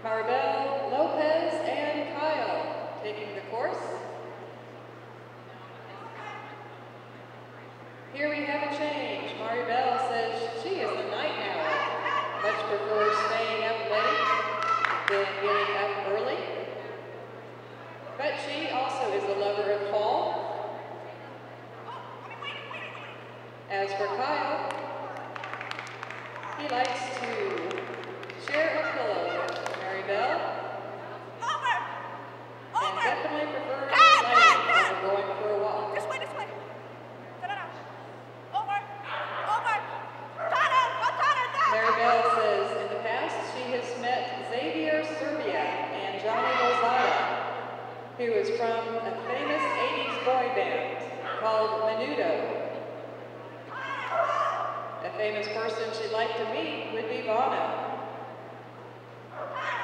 Maribel, Lopez, and Kyle taking the course. Here we have a change. Maribel says she is a night owl, much prefers staying up late than getting up early. But she also is a lover of fall. As for Kyle, he likes to share a pillow with Maribel. And definitely prefers laying over going for a walk. This way. Maribel says in the past she has met Xavier Serbia and Johnny Lozada, who is from a famous 80s boy band called Menudo. A famous person she'd like to meet would be Bono.